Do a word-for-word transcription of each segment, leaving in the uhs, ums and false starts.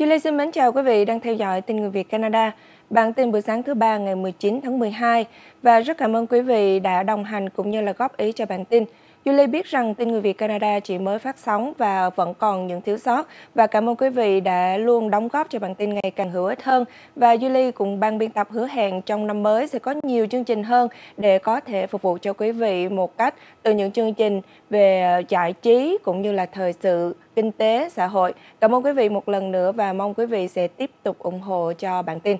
Julie xin mến chào quý vị đang theo dõi tin người Việt Canada. Bản tin buổi sáng thứ ba ngày mười chín tháng mười hai và rất cảm ơn quý vị đã đồng hành cũng như là góp ý cho bản tin. Julie biết rằng tin người Việt Canada chỉ mới phát sóng và vẫn còn những thiếu sót và cảm ơn quý vị đã luôn đóng góp cho bản tin ngày càng hữu ích hơn. Và Julie cùng ban biên tập hứa hẹn trong năm mới sẽ có nhiều chương trình hơn để có thể phục vụ cho quý vị một cách từ những chương trình về giải trí cũng như là thời sự, kinh tế, xã hội. Cảm ơn quý vị một lần nữa và mong quý vị sẽ tiếp tục ủng hộ cho bản tin.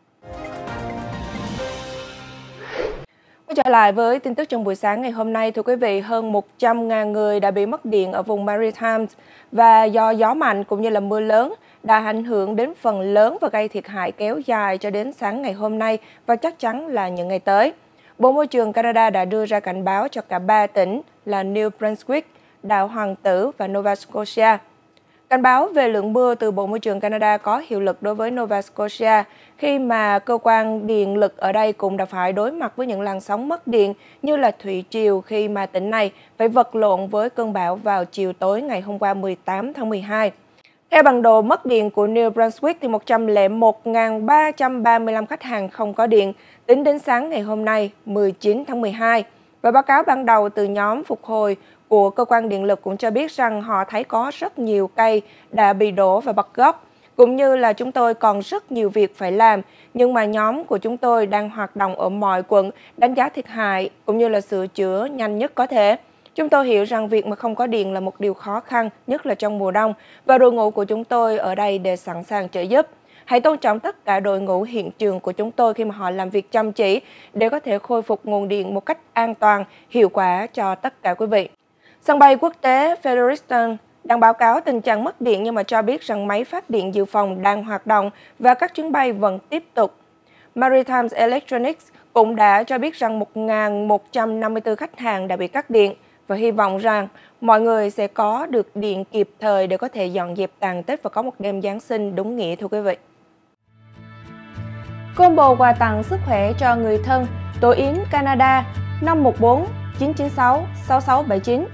Quay trở lại với tin tức trong buổi sáng ngày hôm nay, thưa quý vị, hơn một trăm nghìn người đã bị mất điện ở vùng Maritimes và do gió mạnh cũng như là mưa lớn đã ảnh hưởng đến phần lớn và gây thiệt hại kéo dài cho đến sáng ngày hôm nay và chắc chắn là những ngày tới. Bộ Môi trường Canada đã đưa ra cảnh báo cho cả ba tỉnh là New Brunswick, Đảo Hoàng Tử và Nova Scotia. Cảnh báo về lượng mưa từ Bộ Môi trường Canada có hiệu lực đối với Nova Scotia khi mà cơ quan điện lực ở đây cũng đã phải đối mặt với những làn sóng mất điện như là thủy triều khi mà tỉnh này phải vật lộn với cơn bão vào chiều tối ngày hôm qua mười tám tháng mười hai. Theo bản đồ mất điện của New Brunswick thì một trăm lẻ một nghìn ba trăm ba mươi lăm khách hàng không có điện tính đến sáng ngày hôm nay mười chín tháng mười hai. Và báo cáo ban đầu từ nhóm phục hồi của cơ quan điện lực cũng cho biết rằng họ thấy có rất nhiều cây đã bị đổ và bật gốc, cũng như là chúng tôi còn rất nhiều việc phải làm, nhưng mà nhóm của chúng tôi đang hoạt động ở mọi quận, đánh giá thiệt hại cũng như là sửa chữa nhanh nhất có thể. Chúng tôi hiểu rằng việc mà không có điện là một điều khó khăn, nhất là trong mùa đông, và đội ngũ của chúng tôi ở đây để sẵn sàng trợ giúp. Hãy tôn trọng tất cả đội ngũ hiện trường của chúng tôi khi mà họ làm việc chăm chỉ để có thể khôi phục nguồn điện một cách an toàn, hiệu quả cho tất cả quý vị. Sân bay quốc tế Fredericton đang báo cáo tình trạng mất điện nhưng mà cho biết rằng máy phát điện dự phòng đang hoạt động và các chuyến bay vẫn tiếp tục. Maritime Electronics cũng đã cho biết rằng một nghìn một trăm năm mươi tư khách hàng đã bị cắt điện và hy vọng rằng mọi người sẽ có được điện kịp thời để có thể dọn dẹp tàn tích và có một đêm Giáng sinh đúng nghĩa, thưa quý vị. Combo quà tặng sức khỏe cho người thân, Tổ yến Canada năm một bốn chín chín sáu sáu sáu bảy chín.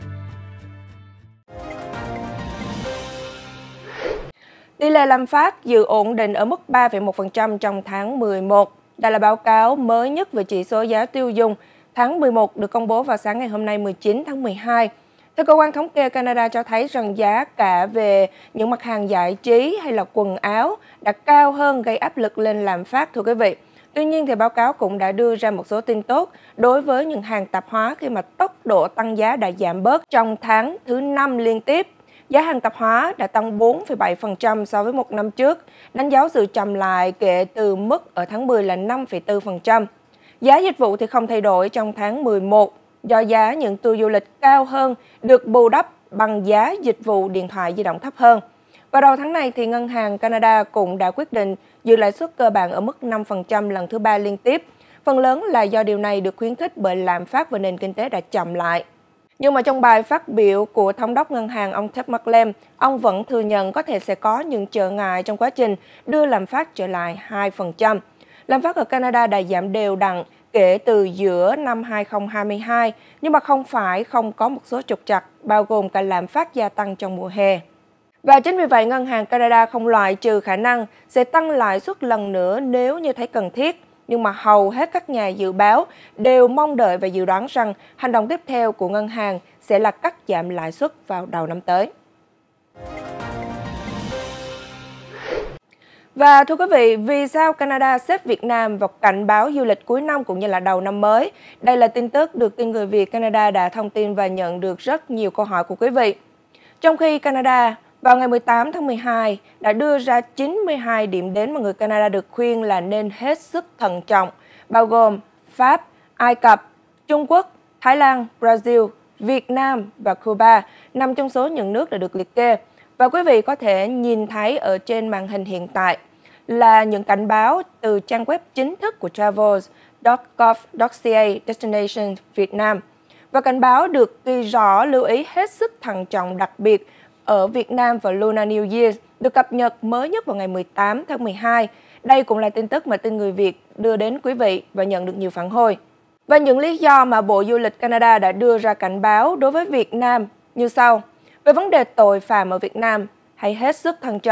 Tỷ lệ lạm phát dự ổn định ở mức ba phẩy một phần trăm trong tháng mười một. Đây là báo cáo mới nhất về chỉ số giá tiêu dùng tháng mười một được công bố vào sáng ngày hôm nay mười chín tháng mười hai. Theo cơ quan thống kê Canada cho thấy rằng giá cả về những mặt hàng giải trí hay là quần áo đã cao hơn gây áp lực lên lạm phát, thưa quý vị. Tuy nhiên, thì báo cáo cũng đã đưa ra một số tin tốt đối với những hàng tạp hóa khi mà tốc độ tăng giá đã giảm bớt trong tháng thứ năm liên tiếp. Giá hàng tạp hóa đã tăng bốn phẩy bảy phần trăm so với một năm trước, đánh dấu sự chậm lại kể từ mức ở tháng mười là năm phẩy bốn phần trăm. Giá dịch vụ thì không thay đổi trong tháng mười một, do giá những tour du lịch cao hơn được bù đắp bằng giá dịch vụ điện thoại di động thấp hơn. Vào đầu tháng này, thì Ngân hàng Canada cũng đã quyết định giữ lãi suất cơ bản ở mức năm phần trăm lần thứ ba liên tiếp. Phần lớn là do điều này được khuyến khích bởi lạm phát và nền kinh tế đã chậm lại. Nhưng mà trong bài phát biểu của Thống đốc Ngân hàng ông Ted McCallum, ông vẫn thừa nhận có thể sẽ có những trở ngại trong quá trình đưa lạm phát trở lại hai phần trăm. Lạm phát ở Canada đã giảm đều đặn kể từ giữa năm hai nghìn không trăm hai mươi hai, nhưng mà không phải không có một số trục trặc, bao gồm cả lạm phát gia tăng trong mùa hè. Và chính vì vậy, Ngân hàng Canada không loại trừ khả năng sẽ tăng lãi suất lần nữa nếu như thấy cần thiết. Nhưng mà hầu hết các nhà dự báo đều mong đợi và dự đoán rằng hành động tiếp theo của ngân hàng sẽ là cắt giảm lãi suất vào đầu năm tới. Và thưa quý vị, vì sao Canada xếp Việt Nam vào cảnh báo du lịch cuối năm cũng như là đầu năm mới? Đây là tin tức được tin người Việt Canada đã thông tin và nhận được rất nhiều câu hỏi của quý vị. Trong khi Canada vào ngày mười tám tháng mười hai đã đưa ra chín mươi hai điểm đến mà người Canada được khuyên là nên hết sức thận trọng, bao gồm Pháp, Ai Cập, Trung Quốc, Thái Lan, Brazil, Việt Nam và Cuba nằm trong số những nước đã được liệt kê. Và quý vị có thể nhìn thấy ở trên màn hình hiện tại là những cảnh báo từ trang web chính thức của travels chấm gov chấm ca Destination Việt Nam. Và cảnh báo được ghi rõ lưu ý hết sức thận trọng đặc biệt ở Việt Nam và Lunar New Year được cập nhật mới nhất vào ngày mười tám tháng mười hai. Đây cũng là tin tức mà tin người Việt đưa đến quý vị và nhận được nhiều phản hồi. Và những lý do mà Bộ Du lịch Canada đã đưa ra cảnh báo đối với Việt Nam như sau. Về vấn đề tội phạm ở Việt Nam, hãy hết sức thận trọng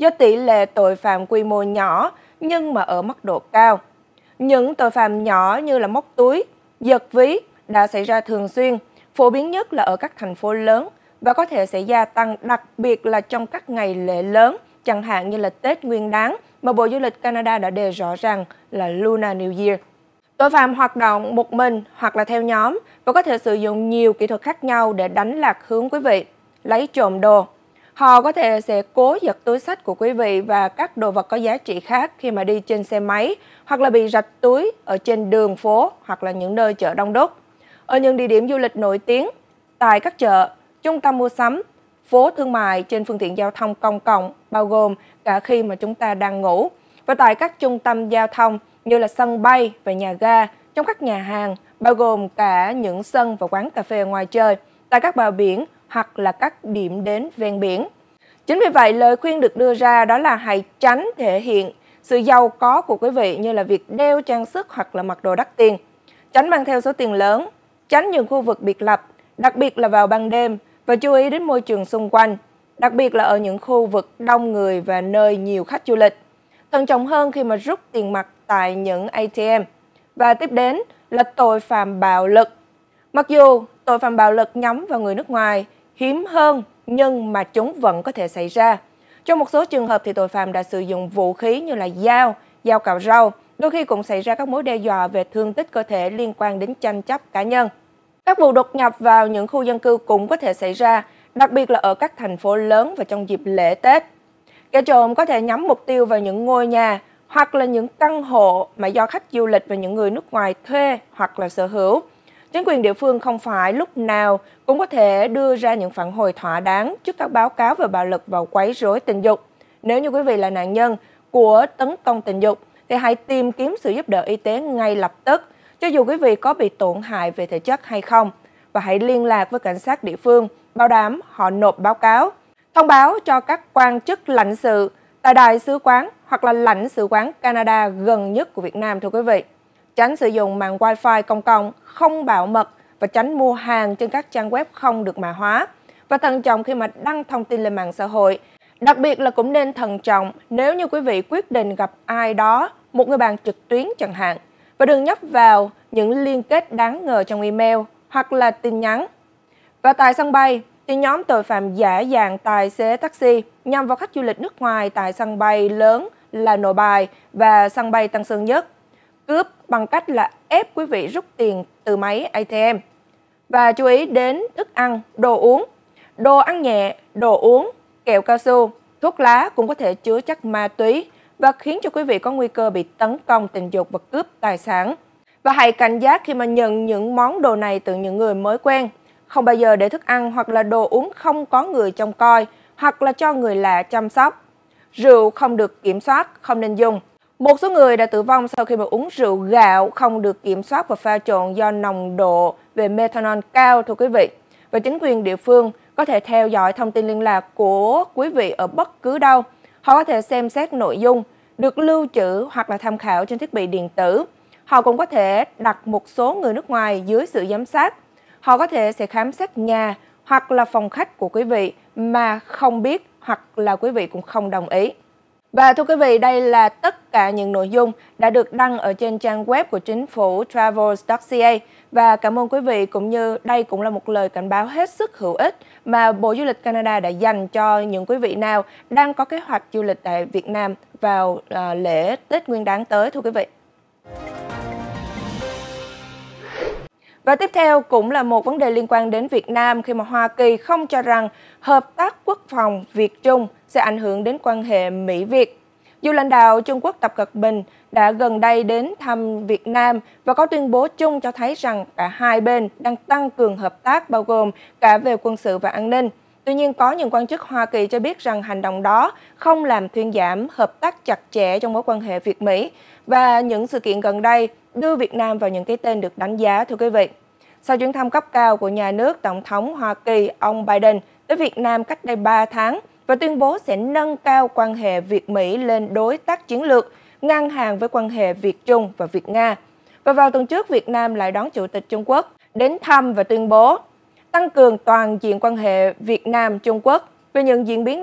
do tỷ lệ tội phạm quy mô nhỏ nhưng mà ở mức độ cao. Những tội phạm nhỏ như là móc túi, giật ví đã xảy ra thường xuyên, phổ biến nhất là ở các thành phố lớn và có thể sẽ gia tăng đặc biệt là trong các ngày lễ lớn, chẳng hạn như là Tết Nguyên đán mà Bộ Du lịch Canada đã đề rõ rằng là Lunar New Year. Tội phạm hoạt động một mình hoặc là theo nhóm và có thể sử dụng nhiều kỹ thuật khác nhau để đánh lạc hướng quý vị, lấy trộm đồ. Họ có thể sẽ cố giật túi xách của quý vị và các đồ vật có giá trị khác khi mà đi trên xe máy hoặc là bị rạch túi ở trên đường phố hoặc là những nơi chợ đông đúc. Ở những địa điểm du lịch nổi tiếng, tại các chợ, trung tâm mua sắm, phố thương mại trên phương tiện giao thông công cộng, bao gồm cả khi mà chúng ta đang ngủ, và tại các trung tâm giao thông như là sân bay và nhà ga, trong các nhà hàng, bao gồm cả những sân và quán cà phê ngoài trời, tại các bờ biển hoặc là các điểm đến ven biển. Chính vì vậy, lời khuyên được đưa ra đó là hãy tránh thể hiện sự giàu có của quý vị như là việc đeo trang sức hoặc là mặc đồ đắt tiền. Tránh mang theo số tiền lớn, tránh những khu vực biệt lập, đặc biệt là vào ban đêm, và chú ý đến môi trường xung quanh, đặc biệt là ở những khu vực đông người và nơi nhiều khách du lịch. Thận trọng hơn khi mà rút tiền mặt tại những a tê em. Và tiếp đến là tội phạm bạo lực. Mặc dù tội phạm bạo lực nhắm vào người nước ngoài hiếm hơn, nhưng mà chúng vẫn có thể xảy ra. Trong một số trường hợp thì tội phạm đã sử dụng vũ khí như là dao, dao cạo râu, đôi khi cũng xảy ra các mối đe dọa về thương tích cơ thể liên quan đến tranh chấp cá nhân. Các vụ đột nhập vào những khu dân cư cũng có thể xảy ra, đặc biệt là ở các thành phố lớn và trong dịp lễ Tết. Kẻ trộm có thể nhắm mục tiêu vào những ngôi nhà hoặc là những căn hộ mà do khách du lịch và những người nước ngoài thuê hoặc là sở hữu. Chính quyền địa phương không phải lúc nào cũng có thể đưa ra những phản hồi thỏa đáng trước các báo cáo về bạo lực và quấy rối tình dục. Nếu như quý vị là nạn nhân của tấn công tình dục, thì hãy tìm kiếm sự giúp đỡ y tế ngay lập tức, cho dù quý vị có bị tổn hại về thể chất hay không. Và hãy liên lạc với cảnh sát địa phương, bảo đảm họ nộp báo cáo. Thông báo cho các quan chức lãnh sự tại đại sứ quán hoặc là lãnh sự quán Canada gần nhất của Việt Nam, thưa quý vị. Tránh sử dụng mạng Wi-Fi công cộng không bảo mật và tránh mua hàng trên các trang web không được mã hóa. Và thận trọng khi mà đăng thông tin lên mạng xã hội. Đặc biệt là cũng nên thận trọng nếu như quý vị quyết định gặp ai đó, một người bạn trực tuyến chẳng hạn. Và đừng nhấp vào những liên kết đáng ngờ trong email hoặc là tin nhắn. Và tại sân bay, thì nhóm tội phạm giả dạng tài xế taxi nhằm vào khách du lịch nước ngoài tại sân bay lớn là Nội Bài và sân bay Tân Sơn Nhất, cướp bằng cách là ép quý vị rút tiền từ máy a tê em. Và chú ý đến thức ăn, đồ uống, đồ ăn nhẹ, đồ uống, kẹo cao su, thuốc lá cũng có thể chứa chất ma túy và khiến cho quý vị có nguy cơ bị tấn công tình dục và cướp tài sản. Và hãy cảnh giác khi mà nhận những món đồ này từ những người mới quen. Không bao giờ để thức ăn hoặc là đồ uống không có người trông coi hoặc là cho người lạ chăm sóc. Rượu không được kiểm soát, không nên dùng. Một số người đã tử vong sau khi mà uống rượu gạo không được kiểm soát và pha trộn do nồng độ về methanol cao, thưa quý vị. Và chính quyền địa phương có thể theo dõi thông tin liên lạc của quý vị ở bất cứ đâu. Họ có thể xem xét nội dung được lưu trữ hoặc là tham khảo trên thiết bị điện tử. Họ cũng có thể đặt một số người nước ngoài dưới sự giám sát. Họ có thể sẽ khám xét nhà hoặc là phòng khách của quý vị mà không biết hoặc là quý vị cũng không đồng ý. Và thưa quý vị, đây là tất cả những nội dung đã được đăng ở trên trang web của chính phủ travels chấm ca. Và cảm ơn quý vị, cũng như đây cũng là một lời cảnh báo hết sức hữu ích mà Bộ Du lịch Canada đã dành cho những quý vị nào đang có kế hoạch du lịch tại Việt Nam vào uh, lễ Tết Nguyên đán tới, thưa quý vị. Và tiếp theo cũng là một vấn đề liên quan đến Việt Nam khi mà Hoa Kỳ không cho rằng hợp tác quốc phòng Việt-Trung sẽ ảnh hưởng đến quan hệ Mỹ-Việt. Dù lãnh đạo Trung Quốc Tập Cận Bình đã gần đây đến thăm Việt Nam và có tuyên bố chung cho thấy rằng cả hai bên đang tăng cường hợp tác bao gồm cả về quân sự và an ninh. Tuy nhiên, có những quan chức Hoa Kỳ cho biết rằng hành động đó không làm thuyên giảm hợp tác chặt chẽ trong mối quan hệ Việt-Mỹ và những sự kiện gần đây đưa Việt Nam vào những cái tên được đánh giá, thưa quý vị. Sau chuyến thăm cấp cao của nhà nước Tổng thống Hoa Kỳ, ông Biden tới Việt Nam cách đây ba tháng và tuyên bố sẽ nâng cao quan hệ Việt-Mỹ lên đối tác chiến lược, ngang hàng với quan hệ Việt-Trung và Việt-Nga. Và vào tuần trước, Việt Nam lại đón Chủ tịch Trung Quốc đến thăm và tuyên bố tăng cường toàn diện quan hệ Việt Nam-Trung Quốc. Về những diễn biến này,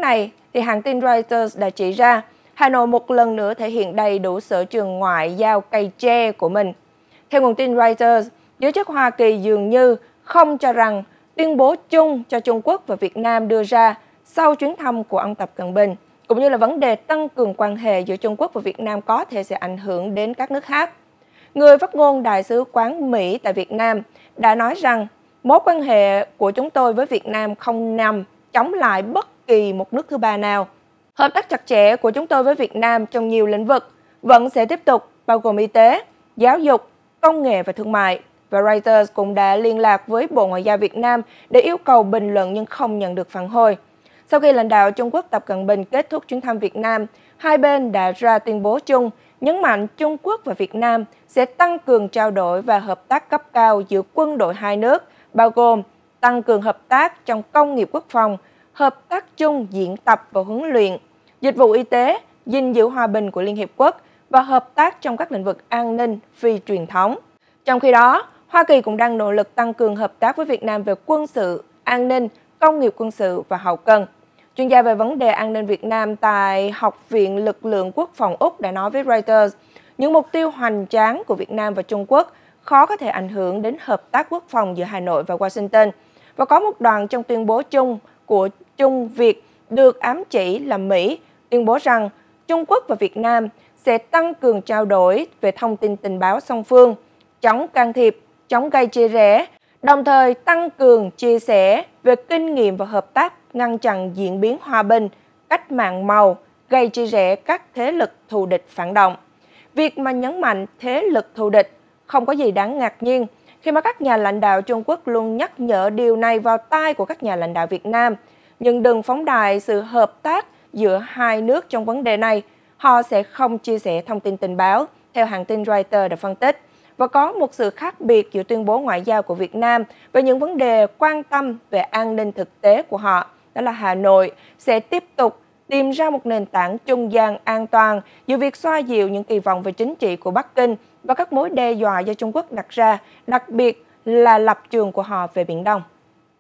thì hãng tin Reuters đã chỉ ra Hà Nội một lần nữa thể hiện đầy đủ sở trường ngoại giao cây tre của mình. Theo nguồn tin Reuters, giới chức Hoa Kỳ dường như không cho rằng tuyên bố chung cho Trung Quốc và Việt Nam đưa ra sau chuyến thăm của ông Tập Cận Bình, cũng như là vấn đề tăng cường quan hệ giữa Trung Quốc và Việt Nam có thể sẽ ảnh hưởng đến các nước khác. Người phát ngôn Đại sứ quán Mỹ tại Việt Nam đã nói rằng mối quan hệ của chúng tôi với Việt Nam không nằm chống lại bất kỳ một nước thứ ba nào. Hợp tác chặt chẽ của chúng tôi với Việt Nam trong nhiều lĩnh vực vẫn sẽ tiếp tục, bao gồm y tế, giáo dục, công nghệ và thương mại. Và Reuters cũng đã liên lạc với Bộ Ngoại giao Việt Nam để yêu cầu bình luận nhưng không nhận được phản hồi. Sau khi lãnh đạo Trung Quốc Tập Cận Bình kết thúc chuyến thăm Việt Nam, hai bên đã ra tuyên bố chung nhấn mạnh Trung Quốc và Việt Nam sẽ tăng cường trao đổi và hợp tác cấp cao giữa quân đội hai nước, bao gồm tăng cường hợp tác trong công nghiệp quốc phòng, hợp tác chung diễn tập và huấn luyện, dịch vụ y tế, gìn giữ hòa bình của Liên Hiệp Quốc và hợp tác trong các lĩnh vực an ninh phi truyền thống. Trong khi đó, Hoa Kỳ cũng đang nỗ lực tăng cường hợp tác với Việt Nam về quân sự, an ninh, công nghiệp quân sự và hậu cần. Chuyên gia về vấn đề an ninh Việt Nam tại Học viện Lực lượng Quốc phòng Úc đã nói với Reuters, những mục tiêu hoành tráng của Việt Nam và Trung Quốc khó có thể ảnh hưởng đến hợp tác quốc phòng giữa Hà Nội và Washington. Và có một đoạn trong tuyên bố chung của Trung Việt được ám chỉ là Mỹ tuyên bố rằng Trung Quốc và Việt Nam sẽ tăng cường trao đổi về thông tin tình báo song phương, chống can thiệp, chống gây chia rẽ, đồng thời tăng cường chia sẻ về kinh nghiệm và hợp tác ngăn chặn diễn biến hòa bình, cách mạng màu, gây chia rẽ các thế lực thù địch phản động. Việc mà nhấn mạnh thế lực thù địch không có gì đáng ngạc nhiên khi mà các nhà lãnh đạo Trung Quốc luôn nhắc nhở điều này vào tai của các nhà lãnh đạo Việt Nam. Nhưng đừng phóng đại sự hợp tác giữa hai nước trong vấn đề này, họ sẽ không chia sẻ thông tin tình báo, theo hãng tin Reuters đã phân tích. Và có một sự khác biệt giữa tuyên bố ngoại giao của Việt Nam về những vấn đề quan tâm về an ninh thực tế của họ, đó là Hà Nội sẽ tiếp tục tìm ra một nền tảng trung gian an toàn giữa việc xoa dịu những kỳ vọng về chính trị của Bắc Kinh và các mối đe dọa do Trung Quốc đặt ra, đặc biệt là lập trường của họ về Biển Đông.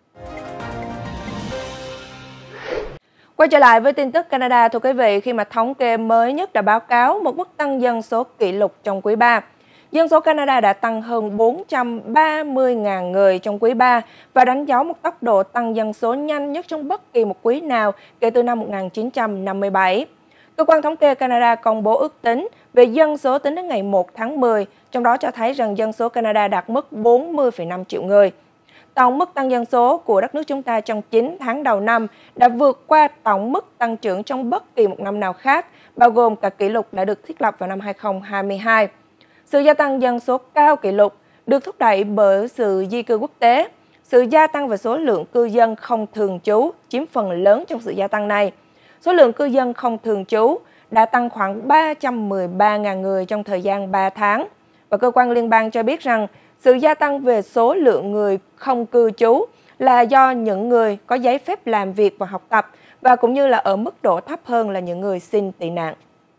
Quay trở lại với tin tức Canada, thưa quý vị, khi mà thống kê mới nhất đã báo cáo một mức tăng dân số kỷ lục trong quý ba. Dân số Canada đã tăng hơn bốn trăm ba mươi nghìn người trong quý ba và đánh dấu một tốc độ tăng dân số nhanh nhất trong bất kỳ một quý nào kể từ năm một nghìn chín trăm năm mươi bảy. Cơ quan thống kê Canada công bố ước tính về dân số tính đến ngày một tháng mười, trong đó cho thấy rằng dân số Canada đạt mức bốn mươi phẩy năm triệu người. Tổng mức tăng dân số của đất nước chúng ta trong chín tháng đầu năm đã vượt qua tổng mức tăng trưởng trong bất kỳ một năm nào khác, bao gồm cả kỷ lục đã được thiết lập vào năm hai nghìn không trăm hai mươi hai. Sự gia tăng dân số cao kỷ lục được thúc đẩy bởi sự di cư quốc tế. Sự gia tăng về số lượng cư dân không thường trú chiếm phần lớn trong sự gia tăng này. Số lượng cư dân không thường trú đã tăng khoảng ba trăm mười ba nghìn người trong thời gian ba tháng. Và cơ quan liên bang cho biết rằng sự gia tăng về số lượng người không cư trú là do những người có giấy phép làm việc và học tập và cũng như là ở mức độ thấp hơn là những người xin tị nạn.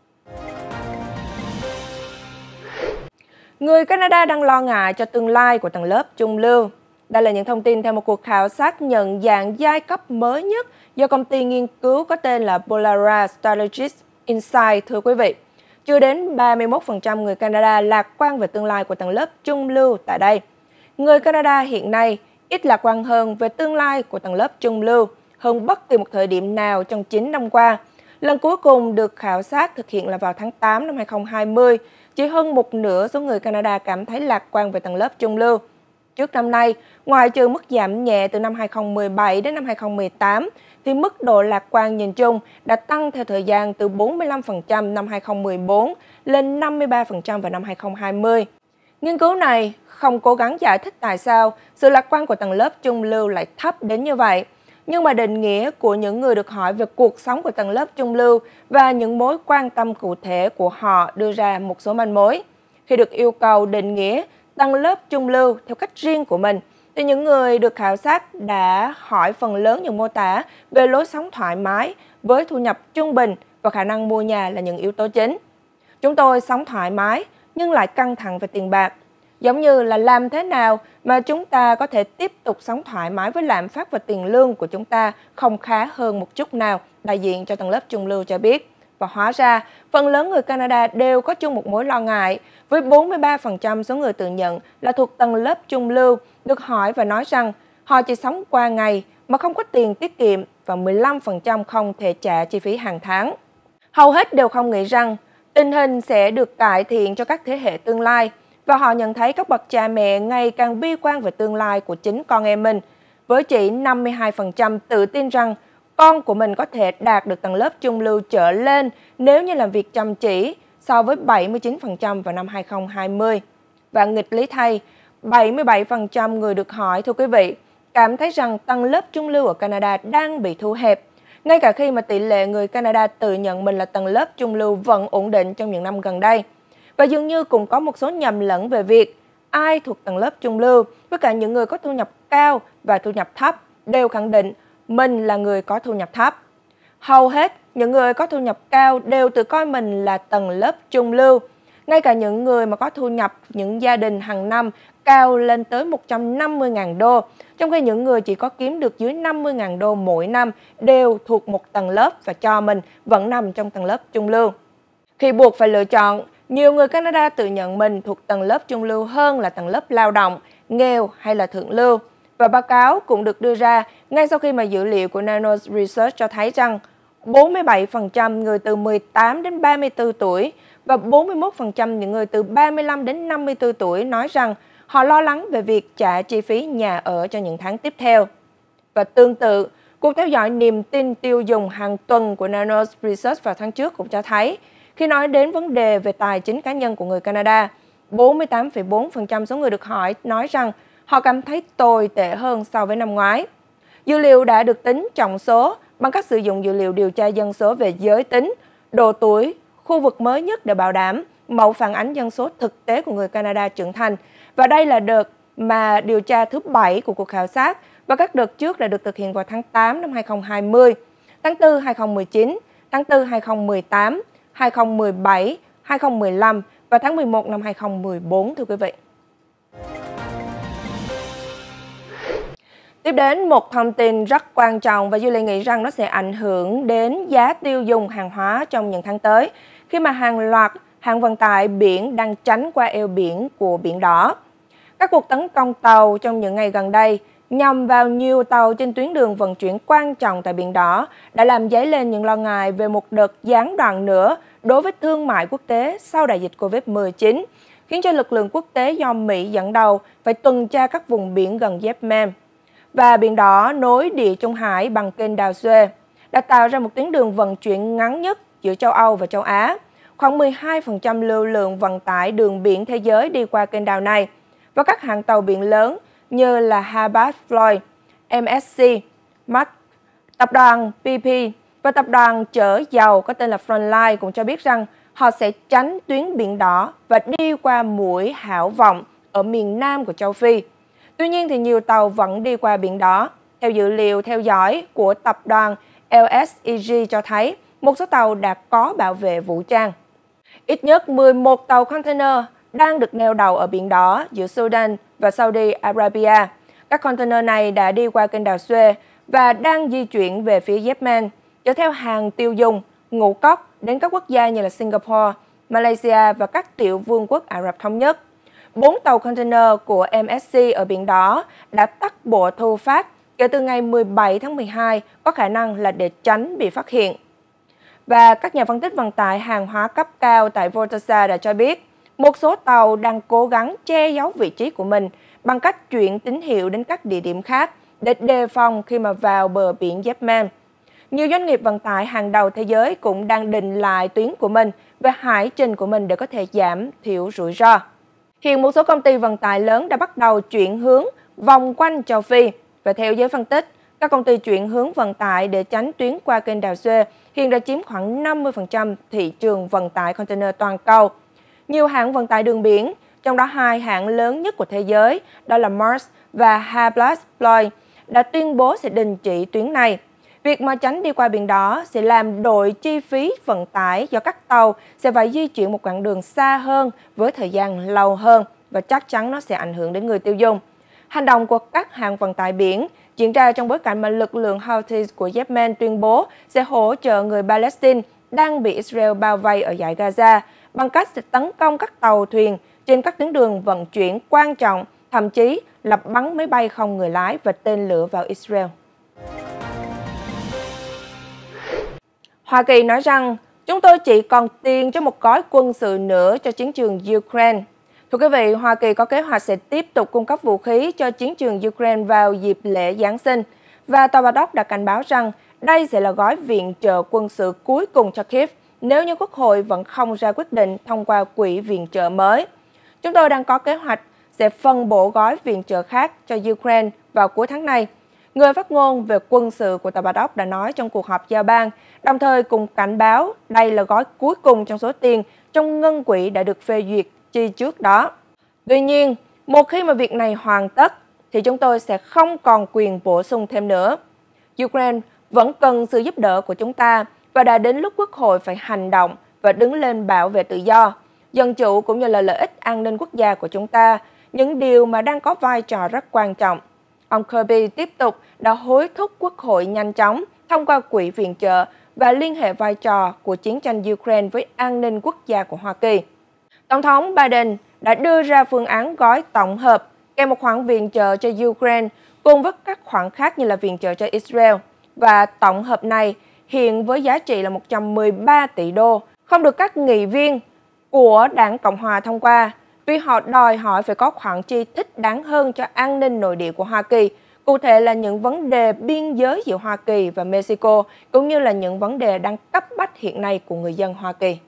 Người Canada đang lo ngại cho tương lai của tầng lớp trung lưu. Đây là những thông tin theo một cuộc khảo sát nhận dạng giai cấp mới nhất do công ty nghiên cứu có tên là Polaris Strategic Insight, thưa quý vị. Chưa đến ba mươi mốt phần trăm người Canada lạc quan về tương lai của tầng lớp trung lưu tại đây. Người Canada hiện nay ít lạc quan hơn về tương lai của tầng lớp trung lưu hơn bất kỳ một thời điểm nào trong chín năm qua. Lần cuối cùng được khảo sát thực hiện là vào tháng tám năm hai nghìn không trăm hai mươi. Chỉ hơn một nửa số người Canada cảm thấy lạc quan về tầng lớp trung lưu. Trước năm nay, ngoại trừ mức giảm nhẹ từ năm hai nghìn không trăm mười bảy đến năm hai nghìn không trăm mười tám, thì mức độ lạc quan nhìn chung đã tăng theo thời gian từ bốn mươi lăm phần trăm năm hai nghìn không trăm mười bốn lên năm mươi ba phần trăm vào năm hai nghìn không trăm hai mươi. Nghiên cứu này không cố gắng giải thích tại sao sự lạc quan của tầng lớp trung lưu lại thấp đến như vậy. Nhưng mà định nghĩa của những người được hỏi về cuộc sống của tầng lớp trung lưu và những mối quan tâm cụ thể của họ đưa ra một số manh mối. Khi được yêu cầu định nghĩa tầng lớp trung lưu theo cách riêng của mình, thì những người được khảo sát đã hỏi phần lớn những mô tả về lối sống thoải mái với thu nhập trung bình và khả năng mua nhà là những yếu tố chính. Chúng tôi sống thoải mái nhưng lại căng thẳng về tiền bạc. Giống như là làm thế nào mà chúng ta có thể tiếp tục sống thoải mái với lạm phát và tiền lương của chúng ta không khá hơn một chút nào, đại diện cho tầng lớp trung lưu cho biết. Và hóa ra, phần lớn người Canada đều có chung một mối lo ngại, với bốn mươi ba phần trăm số người tự nhận là thuộc tầng lớp trung lưu được hỏi và nói rằng họ chỉ sống qua ngày mà không có tiền tiết kiệm và mười lăm phần trăm không thể trả chi phí hàng tháng. Hầu hết đều không nghĩ rằng tình hình sẽ được cải thiện cho các thế hệ tương lai, và họ nhận thấy các bậc cha mẹ ngày càng bi quan về tương lai của chính con em mình, với chỉ năm mươi hai phần trăm tự tin rằng con của mình có thể đạt được tầng lớp trung lưu trở lên nếu như làm việc chăm chỉ, so với bảy mươi chín phần trăm vào năm hai không hai không. Và nghịch lý thay, bảy mươi bảy phần trăm người được hỏi, thưa quý vị, cảm thấy rằng tầng lớp trung lưu ở Canada đang bị thu hẹp, ngay cả khi mà tỷ lệ người Canada tự nhận mình là tầng lớp trung lưu vẫn ổn định trong những năm gần đây. Và dường như cũng có một số nhầm lẫn về việc ai thuộc tầng lớp trung lưu, với cả những người có thu nhập cao và thu nhập thấp đều khẳng định mình là người có thu nhập thấp. Hầu hết những người có thu nhập cao đều tự coi mình là tầng lớp trung lưu. Ngay cả những người mà có thu nhập những gia đình hàng năm cao lên tới một trăm năm mươi nghìn đô, trong khi những người chỉ có kiếm được dưới năm mươi nghìn đô mỗi năm đều thuộc một tầng lớp và cho mình vẫn nằm trong tầng lớp trung lưu. Khi buộc phải lựa chọn, nhiều người Canada tự nhận mình thuộc tầng lớp trung lưu hơn là tầng lớp lao động, nghèo hay là thượng lưu. Và báo cáo cũng được đưa ra ngay sau khi mà dữ liệu của Nanos Research cho thấy rằng bốn mươi bảy phần trăm người từ mười tám đến ba mươi tư tuổi và bốn mươi mốt phần trăm những người từ ba mươi lăm đến năm mươi tư tuổi nói rằng họ lo lắng về việc trả chi phí nhà ở cho những tháng tiếp theo. Và tương tự, cuộc theo dõi niềm tin tiêu dùng hàng tuần của Nanos Research vào tháng trước cũng cho thấy, khi nói đến vấn đề về tài chính cá nhân của người Canada, bốn mươi tám phẩy bốn phần trăm số người được hỏi nói rằng họ cảm thấy tồi tệ hơn so với năm ngoái. Dữ liệu đã được tính trọng số bằng cách sử dụng dữ liệu điều tra dân số về giới tính, độ tuổi, khu vực mới nhất để bảo đảm mẫu phản ánh dân số thực tế của người Canada trưởng thành. Và đây là đợt mà điều tra thứ bảy của cuộc khảo sát, và các đợt trước đã được thực hiện vào tháng tám năm hai không hai không, tháng tư hai không một chín, tháng tư hai không một tám, hai không một bảy, hai không một lăm và tháng mười một năm hai không một bốn, thưa quý vị. Tiếp đến một thông tin rất quan trọng và Julie nghĩ rằng nó sẽ ảnh hưởng đến giá tiêu dùng hàng hóa trong những tháng tới, khi mà hàng loạt hãng vận tải biển đang tránh qua eo biển của Biển Đỏ. Các cuộc tấn công tàu trong những ngày gần đây nhằm vào nhiều tàu trên tuyến đường vận chuyển quan trọng tại Biển Đỏ đã làm dấy lên những lo ngại về một đợt gián đoạn nữa đối với thương mại quốc tế sau đại dịch Covid mười chín, khiến cho lực lượng quốc tế do Mỹ dẫn đầu phải tuần tra các vùng biển gần Yemen. Và Biển Đỏ nối Địa Trung Hải bằng kênh đào Suez đã tạo ra một tuyến đường vận chuyển ngắn nhất giữa châu Âu và châu Á. Khoảng mười hai phần trăm lưu lượng vận tải đường biển thế giới đi qua kênh đào này, và các hãng tàu biển lớn như là Hapag-Lloyd, em ét xê, Maersk, tập đoàn pê pê và tập đoàn chở dầu có tên là Frontline cũng cho biết rằng họ sẽ tránh tuyến Biển Đỏ và đi qua mũi Hảo Vọng ở miền nam của châu Phi. Tuy nhiên thì nhiều tàu vẫn đi qua Biển Đỏ. Theo dữ liệu theo dõi của tập đoàn lờ ét e giê cho thấy, một số tàu đã có bảo vệ vũ trang. Ít nhất mười một tàu container đang được neo đậu ở Biển Đỏ giữa Sudan và Saudi Arabia. Các container này đã đi qua kênh đào Suez và đang di chuyển về phía Yemen, chở theo hàng tiêu dùng, ngũ cốc đến các quốc gia như là Singapore, Malaysia và các tiểu vương quốc Ả Rập Thống Nhất. Bốn tàu container của em ét xê ở Biển Đỏ đã tắt bộ thu phát kể từ ngày mười bảy tháng mười hai, có khả năng là để tránh bị phát hiện. Và các nhà phân tích vận tải hàng hóa cấp cao tại Vortasa đã cho biết, một số tàu đang cố gắng che giấu vị trí của mình bằng cách chuyển tín hiệu đến các địa điểm khác để đề phòng khi mà vào bờ biển Yemen. Nhiều doanh nghiệp vận tải hàng đầu thế giới cũng đang định lại tuyến của mình và hải trình của mình để có thể giảm thiểu rủi ro. Hiện một số công ty vận tải lớn đã bắt đầu chuyển hướng vòng quanh châu Phi, và theo giới phân tích, các công ty chuyển hướng vận tải để tránh tuyến qua kênh đào Suez hiện đã chiếm khoảng năm mươi phần trăm thị trường vận tải container toàn cầu. Nhiều hãng vận tải đường biển, trong đó hai hãng lớn nhất của thế giới, đó là Maersk và Hapag-Lloyd, đã tuyên bố sẽ đình chỉ tuyến này. Việc mà tránh đi qua Biển Đỏ sẽ làm đội chi phí vận tải do các tàu sẽ phải di chuyển một quãng đường xa hơn với thời gian lâu hơn, và chắc chắn nó sẽ ảnh hưởng đến người tiêu dùng. Hành động của các hãng vận tải biển diễn ra trong bối cảnh mà lực lượng Houthis của Yemen tuyên bố sẽ hỗ trợ người Palestine đang bị Israel bao vây ở dải Gaza bằng cách sẽ tấn công các tàu thuyền trên các tuyến đường vận chuyển quan trọng, thậm chí là bắn máy bay không người lái và tên lửa vào Israel. Hoa Kỳ nói rằng, chúng tôi chỉ còn tiền cho một gói quân sự nữa cho chiến trường Ukraine. Thưa quý vị, Hoa Kỳ có kế hoạch sẽ tiếp tục cung cấp vũ khí cho chiến trường Ukraine vào dịp lễ Giáng sinh. Và Tòa Bạch Ốc đã cảnh báo rằng đây sẽ là gói viện trợ quân sự cuối cùng cho Kyiv nếu như Quốc hội vẫn không ra quyết định thông qua quỹ viện trợ mới. Chúng tôi đang có kế hoạch sẽ phân bổ gói viện trợ khác cho Ukraine vào cuối tháng này. Người phát ngôn về quân sự của Tòa Bạch Ốc đã nói trong cuộc họp giao ban, đồng thời cùng cảnh báo đây là gói cuối cùng trong số tiền trong ngân quỹ đã được phê duyệt chi trước đó. Tuy nhiên, một khi mà việc này hoàn tất, thì chúng tôi sẽ không còn quyền bổ sung thêm nữa. Ukraine vẫn cần sự giúp đỡ của chúng ta và đã đến lúc Quốc hội phải hành động và đứng lên bảo vệ tự do, dân chủ cũng như là lợi ích an ninh quốc gia của chúng ta, những điều mà đang có vai trò rất quan trọng. Ông Kirby tiếp tục đã hối thúc Quốc hội nhanh chóng thông qua quỹ viện trợ và liên hệ vai trò của chiến tranh Ukraine với an ninh quốc gia của Hoa Kỳ. Tổng thống Biden đã đưa ra phương án gói tổng hợp kèm một khoản viện trợ cho Ukraine cùng với các khoản khác như là viện trợ cho Israel. Và tổng hợp này hiện với giá trị là một trăm mười ba tỷ đô, không được các nghị viên của Đảng Cộng Hòa thông qua vì họ đòi hỏi phải có khoản chi thích đáng hơn cho an ninh nội địa của Hoa Kỳ, cụ thể là những vấn đề biên giới giữa Hoa Kỳ và Mexico, cũng như là những vấn đề đang cấp bách hiện nay của người dân Hoa Kỳ.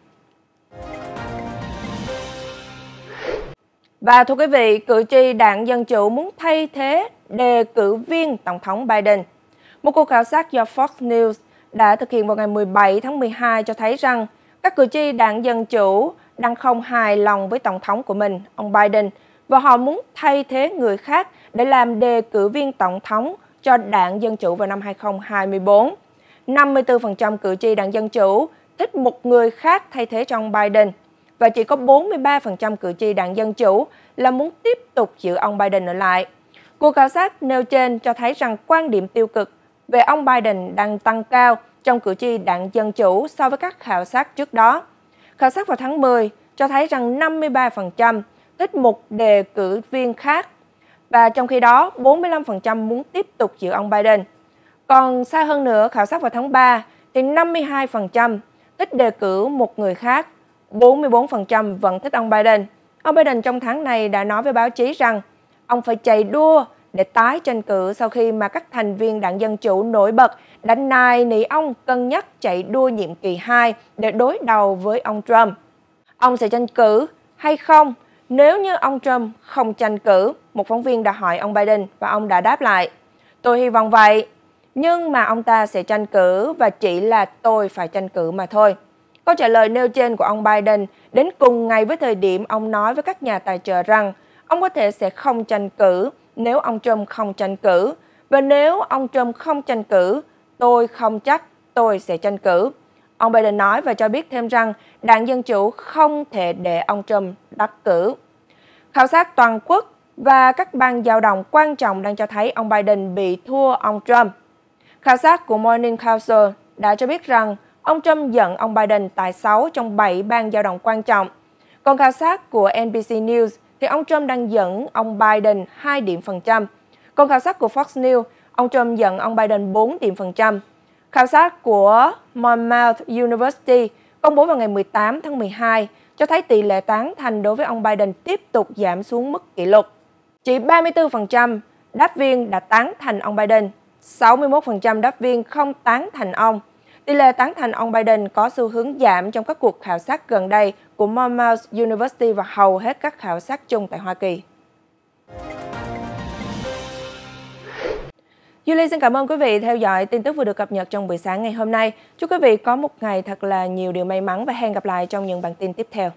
Và thưa quý vị, cử tri Đảng Dân Chủ muốn thay thế đề cử viên Tổng thống Biden. Một cuộc khảo sát do Fox News đã thực hiện vào ngày mười bảy tháng mười hai cho thấy rằng các cử tri Đảng Dân Chủ đang không hài lòng với Tổng thống của mình, ông Biden, và họ muốn thay thế người khác để làm đề cử viên Tổng thống cho Đảng Dân Chủ vào năm hai không hai tư. năm mươi tư phần trăm cử tri Đảng Dân Chủ thích một người khác thay thế cho ông Biden, và chỉ có bốn mươi ba phần trăm cử tri Đảng Dân Chủ là muốn tiếp tục giữ ông Biden ở lại. Cuộc khảo sát nêu trên cho thấy rằng quan điểm tiêu cực về ông Biden đang tăng cao trong cử tri Đảng Dân Chủ so với các khảo sát trước đó. Khảo sát vào tháng mười cho thấy rằng năm mươi ba phần trăm thích một đề cử viên khác, và trong khi đó bốn mươi lăm phần trăm muốn tiếp tục giữ ông Biden. Còn xa hơn nữa, khảo sát vào tháng ba thì năm mươi hai phần trăm thích đề cử một người khác, bốn mươi bốn phần trăm vẫn thích ông Biden. Ông Biden trong tháng này đã nói với báo chí rằng ông phải chạy đua để tái tranh cử sau khi mà các thành viên Đảng Dân Chủ nổi bật đã nài nỉ ông cân nhắc chạy đua nhiệm kỳ hai để đối đầu với ông Trump. Ông sẽ tranh cử hay không nếu như ông Trump không tranh cử? Một phóng viên đã hỏi ông Biden và ông đã đáp lại: "Tôi hy vọng vậy, nhưng mà ông ta sẽ tranh cử và chỉ là tôi phải tranh cử mà thôi." Câu trả lời nêu trên của ông Biden đến cùng ngày với thời điểm ông nói với các nhà tài trợ rằng ông có thể sẽ không tranh cử nếu ông Trump không tranh cử, và nếu ông Trump không tranh cử, tôi không chắc tôi sẽ tranh cử. Ông Biden nói và cho biết thêm rằng Đảng Dân Chủ không thể để ông Trump đắc cử. Khảo sát toàn quốc và các bang dao động quan trọng đang cho thấy ông Biden bị thua ông Trump. Khảo sát của Morning Consult đã cho biết rằng ông Trump dẫn ông Biden tại sáu trong bảy bang dao động quan trọng. Còn khảo sát của en bê xê News thì ông Trump đang dẫn ông Biden hai điểm phần trăm. Còn khảo sát của Fox News, ông Trump dẫn ông Biden bốn điểm phần trăm. Khảo sát của Monmouth University công bố vào ngày mười tám tháng mười hai cho thấy tỷ lệ tán thành đối với ông Biden tiếp tục giảm xuống mức kỷ lục. Chỉ ba mươi tư phần trăm đáp viên đã tán thành ông Biden, sáu mươi mốt phần trăm đáp viên không tán thành ông. Tỷ lệ tán thành ông Biden có xu hướng giảm trong các cuộc khảo sát gần đây của Monmouth University và hầu hết các khảo sát chung tại Hoa Kỳ. Julie xin cảm ơn quý vị theo dõi tin tức vừa được cập nhật trong buổi sáng ngày hôm nay. Chúc quý vị có một ngày thật là nhiều điều may mắn và hẹn gặp lại trong những bản tin tiếp theo.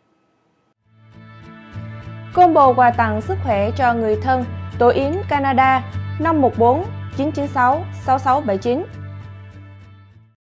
Combo quà tặng sức khỏe cho người thân, Tổ yến Canada năm một bốn chín chín sáu sáu sáu bảy chín.